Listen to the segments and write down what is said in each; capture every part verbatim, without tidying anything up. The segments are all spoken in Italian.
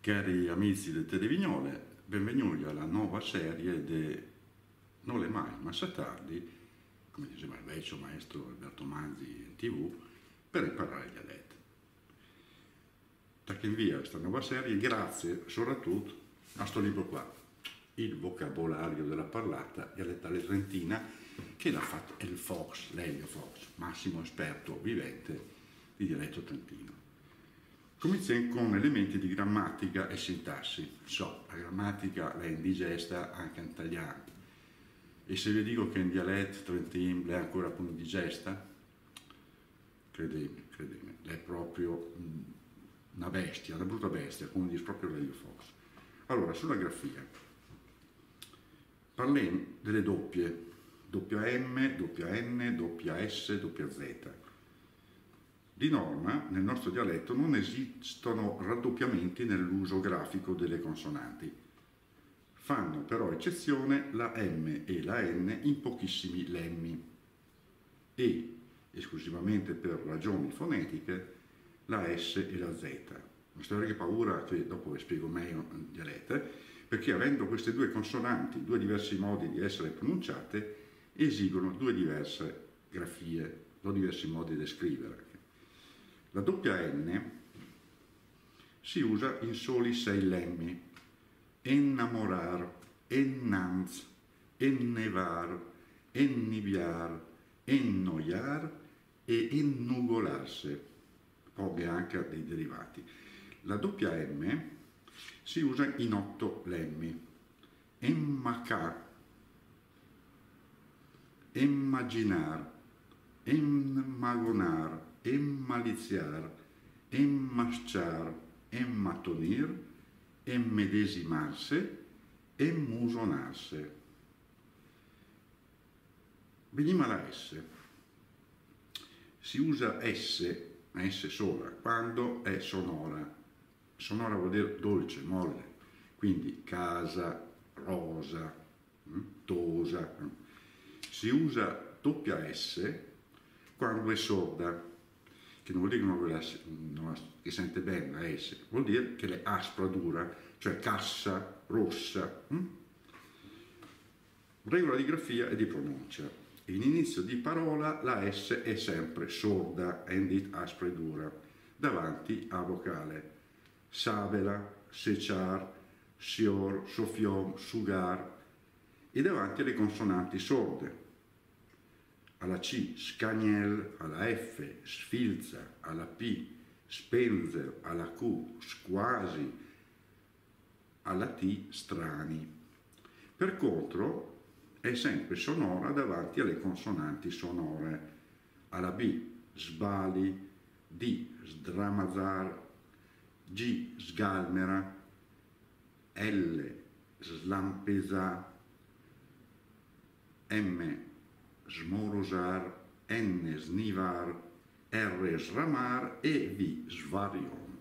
Cari amici del Televignole, benvenuti alla nuova serie di Non le mai, ma sa tardi, come diceva il vecchio maestro Alberto Manzi in tv, per imparare il dialetto. Da che invia questa nuova serie, grazie soprattutto a sto libro qua, Il vocabolario della parlata dialettale trentina, che l'ha fatto il Fox, Lelio Fox, massimo esperto vivente di dialetto trentino. Cominciamo con elementi di grammatica e sintassi. So, la grammatica è indigesta anche in italiano. E se vi dico che in dialetto trentino è ancora più indigesta, credetemi, credetemi, è proprio una bestia, una brutta bestia, come dice proprio Lelio Fox. Allora, sulla grafia, parliamo delle doppie, doppia M, doppia N, doppia S, doppia Z. Di norma, nel nostro dialetto non esistono raddoppiamenti nell'uso grafico delle consonanti. Fanno però eccezione la M e la N in pochissimi lemmi e, esclusivamente per ragioni fonetiche, la S e la Z. Una storia che paura che dopo vi spiego meglio in dialetto, perché avendo queste due consonanti, due diversi modi di essere pronunciate, esigono due diverse grafie, due diversi modi di scrivere. La doppia N si usa in soli sei lemmi: ennamorar, ennanz, ennevar, enniviar, ennoiar e ennugolarsi, poi anche dei derivati. La doppia M si usa in otto lemmi: emmacar, immaginar, emmagonar, emmaliziar, emmasciar, emmatonir, emmedesimarse, emmusonarse. Veniamo alla S. Si usa S, S sola, quando è sonora. Sonora vuol dire dolce, molle, quindi casa, rosa, tosa. Si usa doppia S quando è sorda, che non vuol dire che non, la, non la, che sente bene la S, vuol dire che è aspra, dura, cioè cassa, rossa. Hm? Regola di grafia e di pronuncia. In inizio di parola la S è sempre sorda, endit aspra e dura, davanti a vocale. Sabela, seciar, sior, sofiom, sugar, e davanti alle consonanti sorde. Alla C scagnel, alla F sfilza, alla P spenzer, alla Q squasi, alla T strani. Per contro è sempre sonora davanti alle consonanti sonore, alla B sbali, D sdramazar, G sgalmera, L slampesa, M smorosar, N snivar, R sramar e V svarion.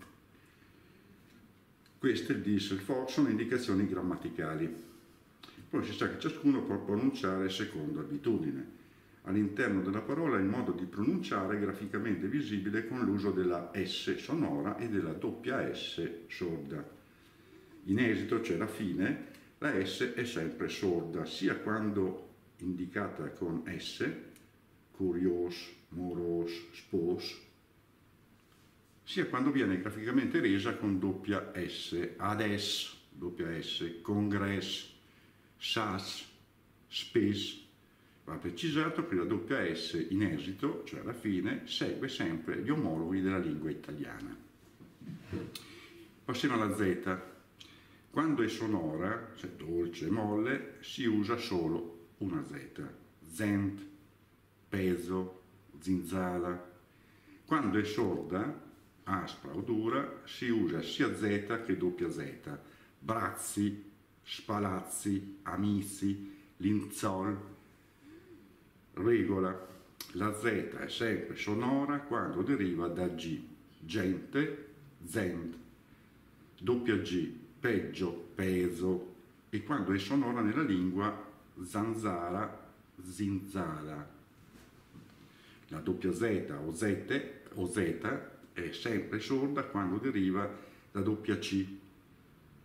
Queste, dice il Fox, sono indicazioni grammaticali. Poi si sa che ciascuno può pronunciare secondo abitudine. All'interno della parola il modo di pronunciare è graficamente visibile con l'uso della S sonora e della doppia S sorda. In esito, cioè alla fine, la S è sempre sorda, sia quando indicata con S, curios, moros, spos, sia quando viene graficamente resa con doppia S, ades, doppia S, congress, sas, spes. Va precisato che la doppia S in esito, cioè alla fine, segue sempre gli omologhi della lingua italiana. Passiamo alla Z. Quando è sonora, cioè dolce, molle, si usa solo una Z, zent, peso, zinzala. Quando è sorda, aspra o dura, si usa sia Z che doppia Z, brazzi, spalazzi, amici, linzol. Regola: la Z è sempre sonora quando deriva da G, gente, zent, doppia G, peggio, peso, e quando è sonora nella lingua zanzara, zinzala. La doppia Z o Z, o Z è sempre sorda quando deriva da doppia C,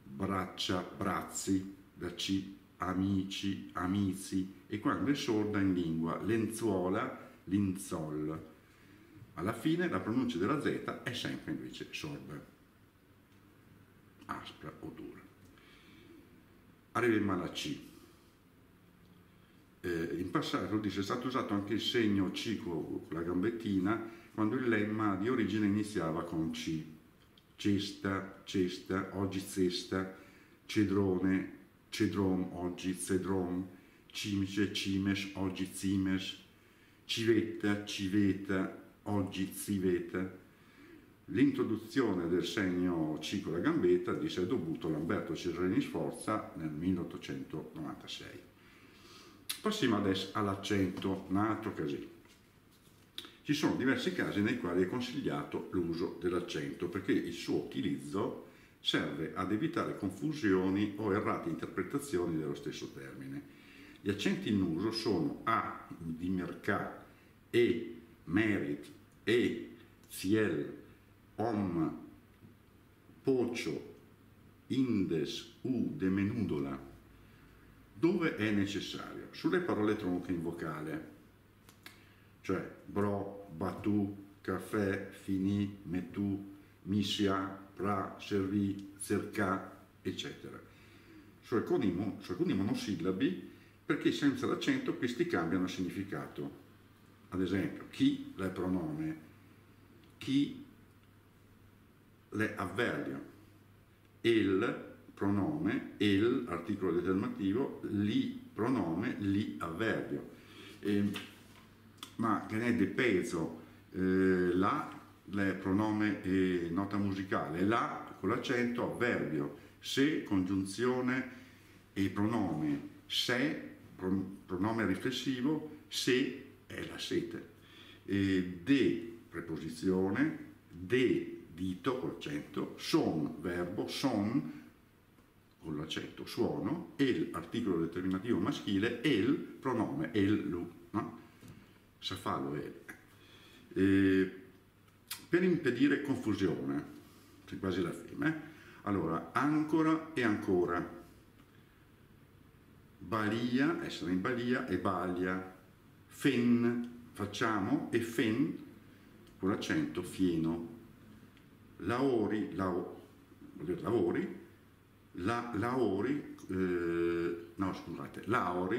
braccia, brazzi, da C, amici, amizi, e quando è sorda in lingua, lenzuola, linzol. Alla fine la pronuncia della Z è sempre invece sorda, aspra o dura. Arriviamo alla C. Eh, in passato dice, è stato usato anche il segno C con la gambettina quando il lemma di origine iniziava con C. Cesta, cesta, oggi cesta, cedrone, cedrom, oggi cedrom, cimice, cimes, oggi cimes, civetta, civeta, oggi civeta. L'introduzione del segno C con la gambetta dice è dovuto a Lamberto Cesarini Sforza nel milleottocentonovantasei. Passiamo adesso all'accento, un altro casino. Ci sono diversi casi nei quali è consigliato l'uso dell'accento perché il suo utilizzo serve ad evitare confusioni o errate interpretazioni dello stesso termine. Gli accenti in uso sono A di mercà, E, merit, E, ciel, om, pocio, indes, u, de menudola, dove è necessario, sulle parole tronche in vocale, cioè bro, battu, caffè, finì, mettu, missia, pra, servì, cercà, eccetera. Su alcuni, su alcuni monosillabi, perché senza l'accento questi cambiano significato. Ad esempio, chi è pronome, chi è avverbio, il pronome, il articolo determinativo, li pronome, li avverbio. E, ma che ne è di peso, eh, la è pronome e nota musicale, la con l'accento avverbio, se congiunzione e pronome, se pronome riflessivo, se è la sete, e de preposizione, de dito con l'accento, son verbo, son con l'accento, suono, el articolo determinativo maschile, el pronome, el, lu, no? Sa farlo el. E per impedire confusione, c'è quasi la fine, eh? Allora, ancora e ancora, balia, essere in balia, e baglia, fen, facciamo, e fen con l'accento, fieno, laori, lao, lavori, la, laori, eh, no scusate, laori,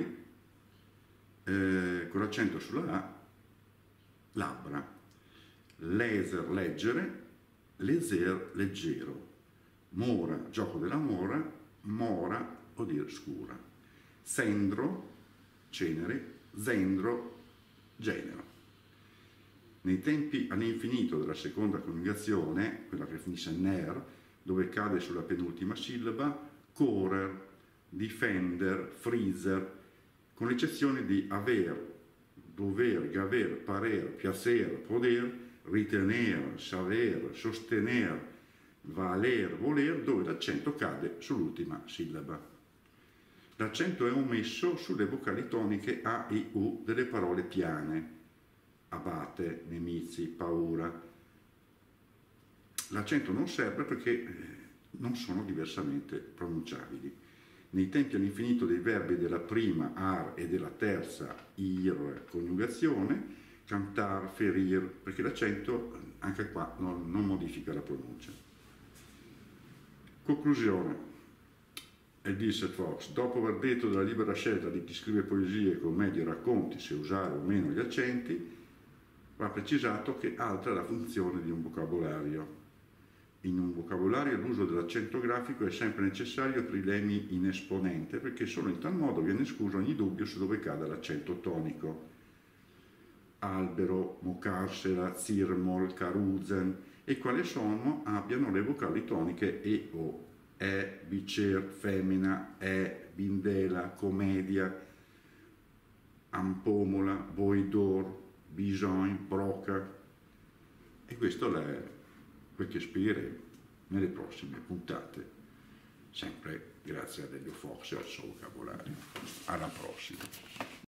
eh, con l'accento sulla A, labbra, laser, leggere, leser, leggero, mora, gioco della mora, mora, o dir scura, sendro, cenere, zendro, genero. Nei tempi all'infinito della seconda coniugazione, quella che finisce in ner, dove cade sulla penultima sillaba, correr, difender, freezer, con l'eccezione di aver, dover, gaver, parer, piacer, poder, ritener, saver, sostener, valer, voler, dove l'accento cade sull'ultima sillaba. L'accento è omesso sulle vocali toniche A e U delle parole piane, abate, nemici, paura. L'accento non serve perché non sono diversamente pronunciabili. Nei tempi all'infinito dei verbi della prima ar e della terza ir coniugazione, cantar, ferir, perché l'accento anche qua non, non modifica la pronuncia. Conclusione. Edith Fox, dopo aver detto della libera scelta di chi scrive poesie, commedie e racconti se usare o meno gli accenti, va precisato che altra è la funzione di un vocabolario. In un vocabolario l'uso dell'accento grafico è sempre necessario per i lemmi in esponente, perché solo in tal modo viene escluso ogni dubbio su dove cada l'accento tonico. Albero, mocarsela, zirmol, caruzen e quale sono abbiano le vocali toniche E O. E, bicer, femmina, E, bindela, commedia, ampomola, boidor, bisogn, broca. E questo è quel che spiegheremo nelle prossime puntate, sempre grazie a Delio Fox e al suo vocabolario. Alla prossima!